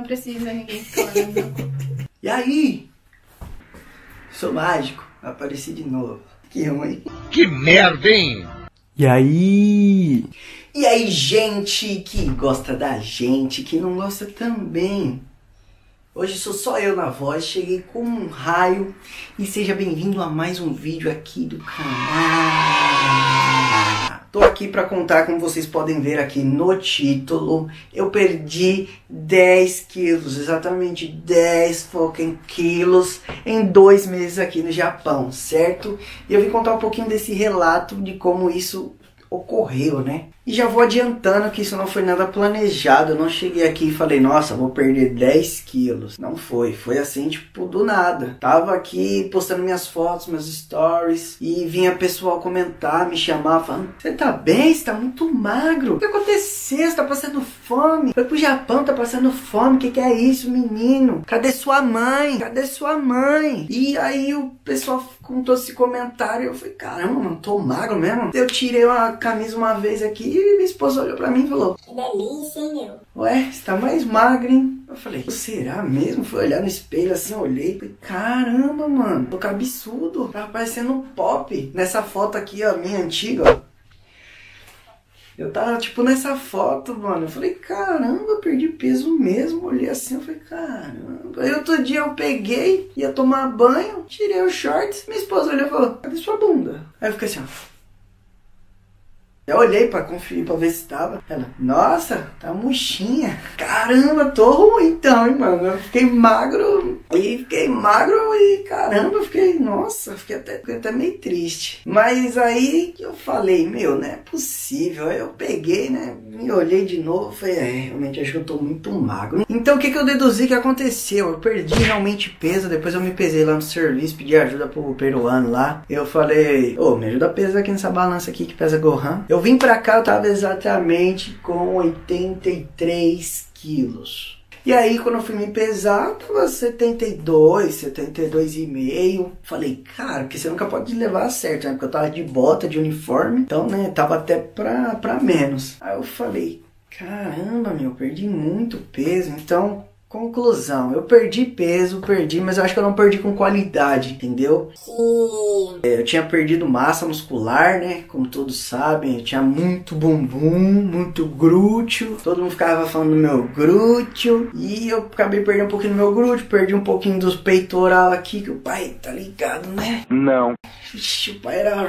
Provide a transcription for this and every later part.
não precisa ninguém falando. E aí? Sou mágico, apareci de novo. Que ruim. Que merda, hein? E aí? E aí, gente que gosta da gente, que não gosta também. Hoje sou só eu na voz, cheguei com um raio e seja bem-vindo a mais um vídeo aqui do canal. Tô aqui pra contar, como vocês podem ver aqui no título, eu perdi 10 quilos, exatamente 10 fucking quilos em 2 meses aqui no Japão, certo? E eu vim contar um pouquinho desse relato de como isso ocorreu, né? E já vou adiantando que isso não foi nada planejado. Eu não cheguei aqui e falei, nossa, vou perder 10 quilos. Não foi. Foi assim, tipo, do nada. Tava aqui postando minhas fotos, meus stories. E vinha pessoal comentar, me chamar, falando, você tá bem? Você tá muito magro. O que aconteceu? Você tá passando fome? Foi pro Japão, tá passando fome. O que é isso, menino? Cadê sua mãe? Cadê sua mãe? E aí o pessoal contou esse comentário. Eu falei, caramba, mano, tô magro mesmo. Eu tirei uma camisa uma vez aqui. E minha esposa olhou pra mim e falou, que delícia, hein, meu? Ué, você tá mais magro, hein? Eu falei, será mesmo? Fui olhar no espelho assim, olhei. Falei, caramba, mano, tô cabeçudo. Tá parecendo um pop. Nessa foto aqui, ó, minha antiga, ó. Eu tava, tipo, nessa foto, mano. Eu falei, caramba, perdi peso mesmo. Olhei assim, eu falei, caramba. Aí outro dia eu peguei, ia tomar banho, tirei os shorts. Minha esposa olhou e falou, cadê sua bunda? Aí eu fiquei assim, ó. Eu olhei pra conferir, pra ver se tava. Ela, nossa, tá murchinha. Caramba, tô ruim então, hein, mano. Eu fiquei magro e caramba, fiquei até meio triste. Mas aí eu falei, meu, não é possível. Aí eu peguei, né, me olhei de novo, falei, realmente acho que eu tô muito magro. Então o que eu deduzi que aconteceu? Eu perdi realmente peso, depois eu me pesei lá no serviço, pedi ajuda pro peruano lá. Eu falei, ô, me ajuda a pesar aqui nessa balança aqui que pesa Gohan. Eu vim pra cá, eu tava exatamente com 83 quilos. E aí, quando eu fui me pesar, eu tava 72,5. Falei, cara, porque você nunca pode levar a certo, né? Porque eu tava de bota, de uniforme, então, né, tava até pra menos. Aí eu falei, caramba, meu, perdi muito peso, então... Conclusão, eu perdi, mas eu acho que eu não perdi com qualidade, entendeu? Sim. Eu tinha perdido massa muscular, né? Como todos sabem, eu tinha muito bumbum, muito glúteo. Todo mundo ficava falando do meu glúteo. E eu acabei perdendo um pouquinho do meu glúteo, perdi um pouquinho dos peitoral aqui, que o pai tá ligado, né? Não. Ixi, o pai era...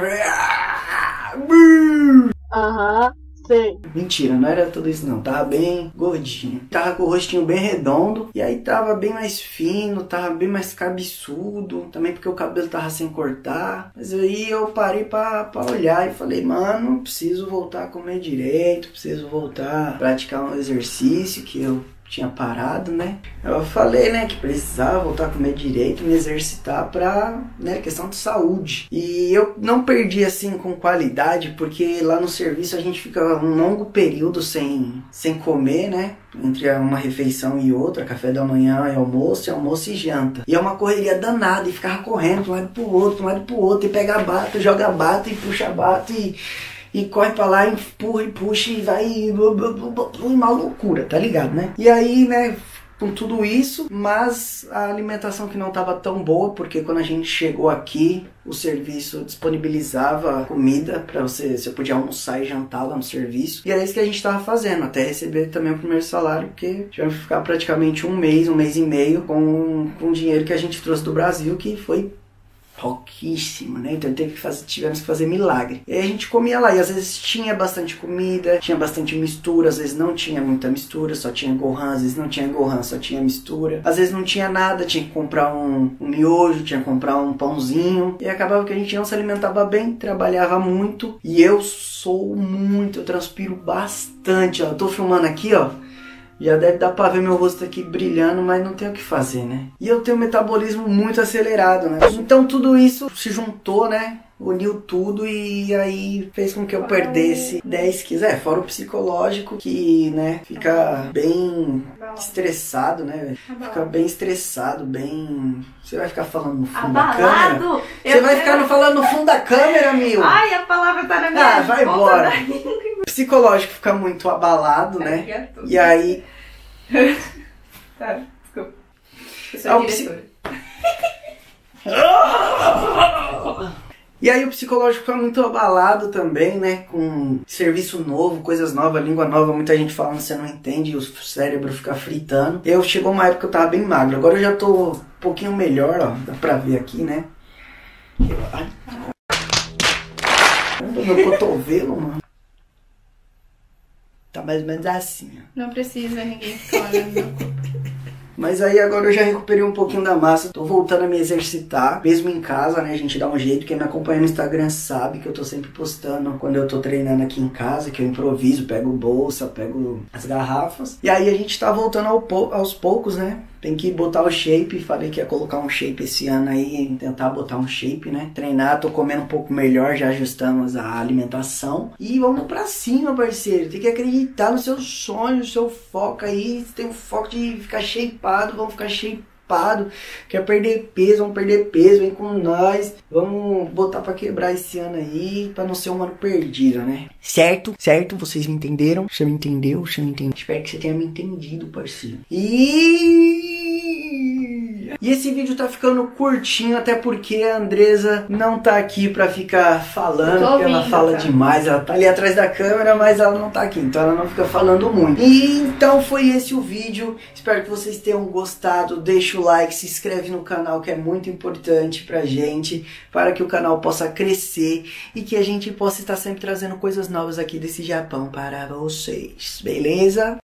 Aham. Sim. Mentira, não era tudo isso não, tava bem gordinho, tava com o rostinho bem redondo, e aí tava bem mais fino, tava bem mais cabeçudo, também porque o cabelo tava sem cortar, mas aí eu parei pra olhar e falei, mano, preciso voltar a comer direito, preciso voltar a praticar um exercício que eu tinha parado, né? Eu falei, né, que precisava voltar a comer direito, me exercitar pra, né, questão de saúde. E eu não perdi, assim, com qualidade, porque lá no serviço a gente fica um longo período sem comer, né? Entre uma refeição e outra, café da manhã e almoço e janta. E é uma correria danada, e ficava correndo de um lado pro outro, e pega a bata, joga a bata, e puxa a bata, e corre pra lá, empurra e puxa e vai uma loucura, tá ligado, né? E aí, né, com tudo isso, mas a alimentação que não tava tão boa, porque quando a gente chegou aqui, o serviço disponibilizava comida pra você podia almoçar e jantar lá no serviço. E era isso que a gente tava fazendo, até receber também o primeiro salário, porque tivemos que ficar praticamente um mês e meio com o dinheiro que a gente trouxe do Brasil, que foi pouquíssimo, né? Então tivemos que fazer milagre. E aí a gente comia lá, e às vezes tinha bastante comida, tinha bastante mistura, às vezes não tinha muita mistura, só tinha Gohan, às vezes não tinha Gohan, só tinha mistura. Às vezes não tinha nada, tinha que comprar um miojo, tinha que comprar um pãozinho. E acabava que a gente não se alimentava bem, trabalhava muito. E eu transpiro bastante, ó. Eu tô filmando aqui, ó. Já deve dar pra ver meu rosto aqui brilhando, mas não tem o que fazer, né? E eu tenho um metabolismo muito acelerado, né? Então tudo isso se juntou, né? Uniu tudo e aí fez com que eu perdesse 10 quilos. Fora o psicológico que, né, fica bem estressado, né? Fica bem estressado, bem... Você vai ficar falando no fundo da câmera? Você vai ficar falando no fundo da câmera, meu? Ai, a palavra tá na minha vai embora. O psicológico fica muito abalado, né? E aí... Tá, desculpa. Eu sou É a o diretora. E aí o psicológico fica muito abalado também, né? Com serviço novo, coisas novas, língua nova, muita gente falando você não entende e o cérebro fica fritando. Chegou uma época que eu tava bem magro, agora eu já tô um pouquinho melhor, ó. Dá pra ver aqui, né? Ai, caramba, meu cotovelo, mano. Tá mais ou menos assim, ó. Não precisa ninguém ficar olhando meu corpo. Mas aí agora eu já recuperei um pouquinho da massa, tô voltando a me exercitar, mesmo em casa, né, a gente dá um jeito. Quem me acompanha no Instagram sabe que eu tô sempre postando quando eu tô treinando aqui em casa, que eu improviso, pego bolsa, pego as garrafas. E aí a gente tá voltando aos poucos, né, tem que botar o shape, falei que ia colocar um shape esse ano aí, tentar botar um shape, né, treinar, tô comendo um pouco melhor, já ajustamos a alimentação. E vamos pra cima, parceiro, tem que acreditar no seu sonho, no seu foco aí, você tem um foco de ficar shapeado, vamos ficar shapeado, quer perder peso, vamos perder peso, vem com nós, vamos botar pra quebrar esse ano aí, pra não ser um ano perdido, né? Certo? Certo? Vocês me entenderam? Você me entendeu? Você me entendeu? Espero que você tenha me entendido, parceiro. E esse vídeo tá ficando curtinho, até porque a Andresa não tá aqui pra ficar falando, porque ela fala demais. Ela tá ali atrás da câmera, mas ela não tá aqui, então ela não fica falando muito. E então foi esse o vídeo. Espero que vocês tenham gostado. Deixa o like, se inscreve no canal, que é muito importante pra gente, para que o canal possa crescer e que a gente possa estar sempre trazendo coisas novas aqui desse Japão para vocês. Beleza?